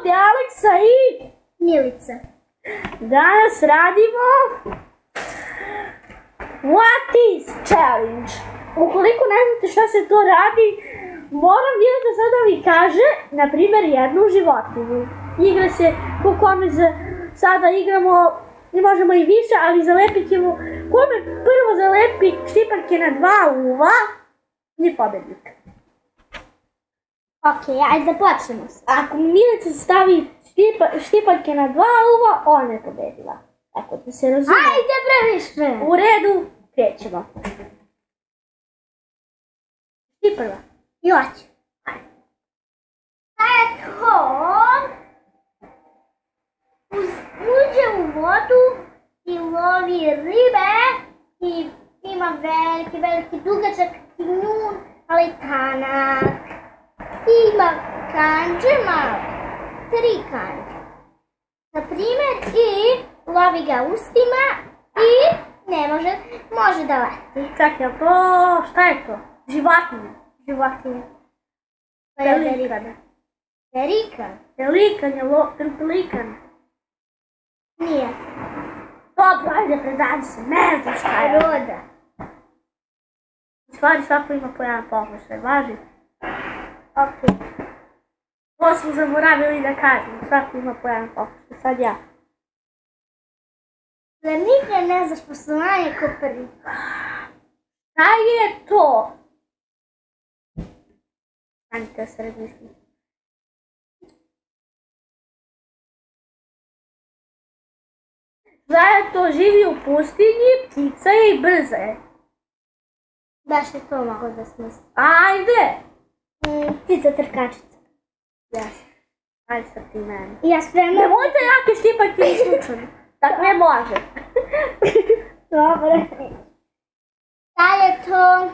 ovdje Aleksa i Milica. danas radimo What is Challenge. Ukoliko ne znate šta se to radi, moram Mileta sad da mi kaže, na primjer, jednu životinju. Igra se ko kome sada igramo, ne možemo i više, ali zalepit ćemo kome prvo zalepi štipaljke na 2 uva, ni pobednik. Ok, ajde da počnemo. Ako Milica stavi štipaljke na 2 uva, ona je pobedila. Tako da se razumije. Ajde bre više! U redu, krećemo. Ti prva. Joć. Eto, uđe u vodu i lovi ribe i ima veliki dugačak kljun, ali tanak. Ima kanđe malo, 3 kanđe. Na primjer, i lovi ga ustima i ne može da leti. Čekaj, šta je to? Životinje. Pelikan. Pelikan? Pelikan. Nije. Dobro, ajde, predam se, ne znam šta je. Roda. U stvari svako ima po jedan pokušaj, važi? Ok. Ovo smo zaboravili da kažem, svako ima po jedan pokušaj, sad ja. Zar nikad ne znaš poslovanje ko prvi? Šta je to? Stanite da se razmislim. Šta je to? Živi u pustinji, ptica je i brza je. Baš je to mogo da smislim. Ajde! Ptica trkačica. Jasno. Ajde sad ti meni. Ja spremno. Nemojte jake štipaljke i slučajno. Tako ne može. Dobro. Šta je to?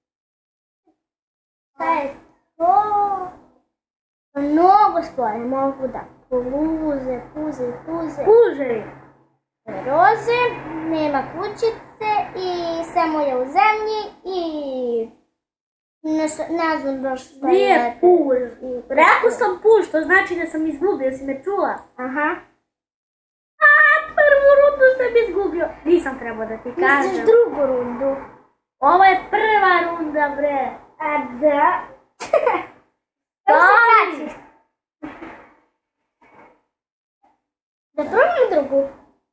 Šta je to? Mnogo stvari mogu da puze. Puže. Roze, nema kućice i samo je u zemlji i ne znam baš šta je. Nije puž. Rekao sam puž, to znači da sam izgubio, si me čula? Aha. Prvu rundu sam izgubio. Nisam trebao da ti kažem. Misliš drugu rundu? Ovo je prva runda, bre. A da? Daj! Da probam drugu?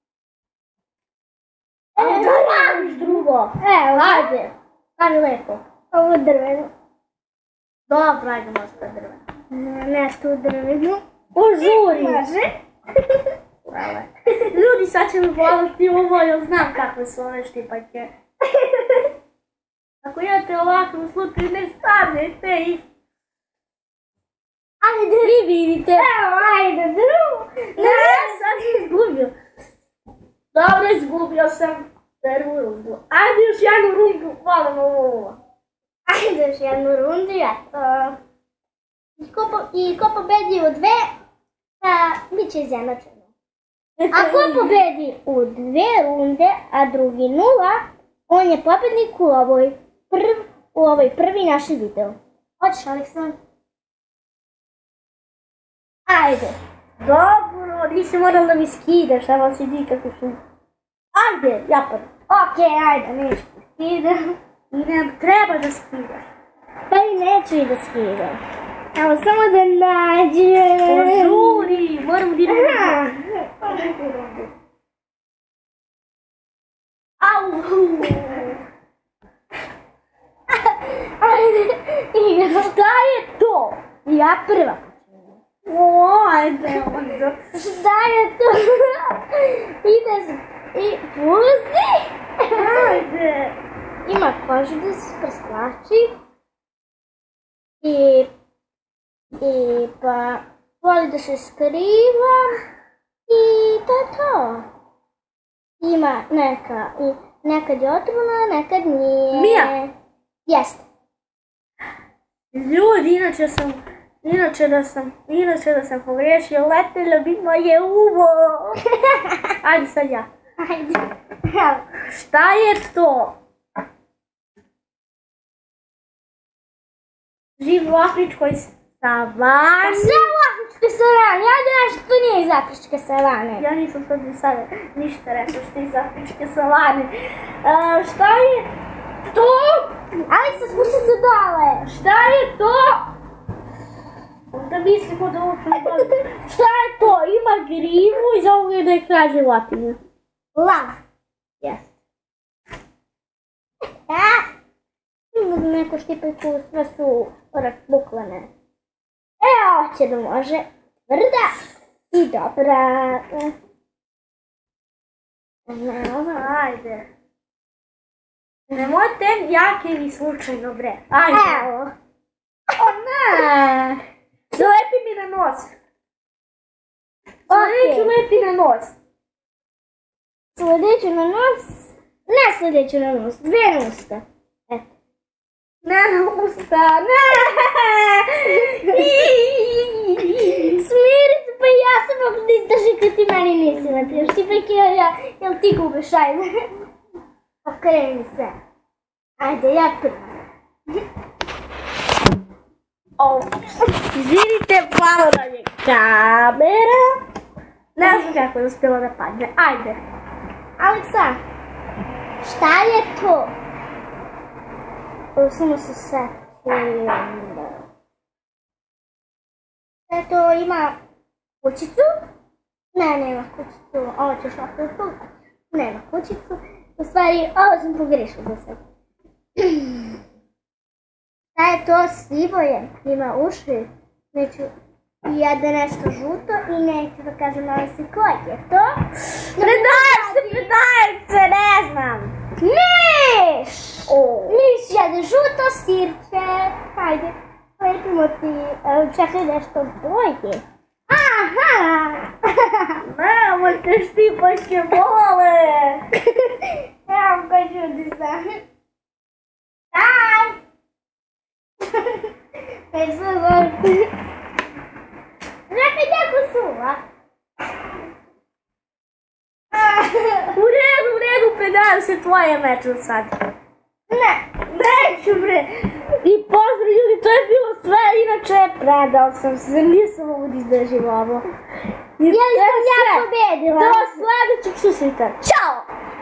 Da radiš drugo. Evo, Ajde, stavi lepo. ovo drveno. Dobro, ajde možda drveno. Ne tu drvenu. Požuri. Može. Hvala. Ljudi, sad će mi voliti ovo, jer znam kakve su ove štipaljke. Ako imate ovakvu slučaju, ne stavljajte ih. Ajde, Vi vidite. evo, ajde, drugu. Ne, sad sam izgubio. Dobro, izgubio sam prvu rundu. Ajde još jednu rundu, hvala ovo. Ajde još jednu rundu, eto. I ko pobedi u 2, bit će izjednačeno. A ko pobedi u 2 runde, a drugi 0, on je pobednik u ovoj prvi naši video. Hoćeš, Aleksandar? Ajde. Dobro, nisi morala da mi skidaš, evo si di kako su. Ajde, ja prvo. Ok, ajde, neću ti skidam. I ne treba da skidaš. Pa i neću i da skidam. Evo, samo da nađem. Požuri, moram da idem. Au! Ajde, igra. Šta je to? Ja prva. Ajde, onda. Šta je to? Ide se i puzi. Ajde. Ima kožu da se presklači. I pa voli da se skriva. I to je to. Ima nekad je otrovna, nekad nije. Mija. Jeste. Ljudi, inače da sam pogrešio, letelo bi moje uvo. Ajde sad ja. Ajde. Šta je to? Živi u afričkoj Savane. Sve u afričke savane, ajde nešto to nije iz afričke savane. Ja nisam sad ni sada ništa rekla što je iz afričke savane. Šta je to? Ali se spusti se dole. Šta je to? Da mislimo da učinu. Šta je to? Ima grivu i za ovoga da je kralj životinja. Lav. Jes. Ima neko štipajku, sve su razbuklane. Evo će da može. Tvrda i dobra. Ajde. Nemojte jake ili slučajno bre. Ajde. Evo. O ne. Zalepi mi na nos. Sljedeću leti na nos. Sljedeću na nos. Ne sljedeću na nos. Dve na usta. Eto. Ne na usta. Ne. Smiri se, pa ja sam mogu da izdržim kad ti meni nisi natrijaš. Ti peki jel ti gubeš, ajde. Okreni se. Ajde, ja prvo. Izvinite, malo da je kamera. Ne znam kako je uspjela da padne. Ajde. Aleksa, šta je to? Samo se setim. Šta je to, ima kućicu? Ne, nema kućicu. Ovo ćeš ovako. Nema kućicu. U stvari, ovo sam pogriješila za sad. Šta je to? Sivo je. Ima uši. Neću jede nešto žuto i neću da kažem Aleksa koje je to. Predajem se, ne znam. Miš! Miš jede žuto sirće. Hajde, lepimo ti. Čekaj nešto boje. Aha! Nemojte štipačke bole. Evo koji čudi sam. Daj! Već se zvoriti. Čekaj, jako suva. U redu, predajem se tvoje meču sad. Ne. Neću bre. I pozdrav ljudi, to je bilo sve, inače predao sam se, nisam mogu da izdržim ovo. Jeli sam ja pobedila? Do sljedećeg susreta. Ćao!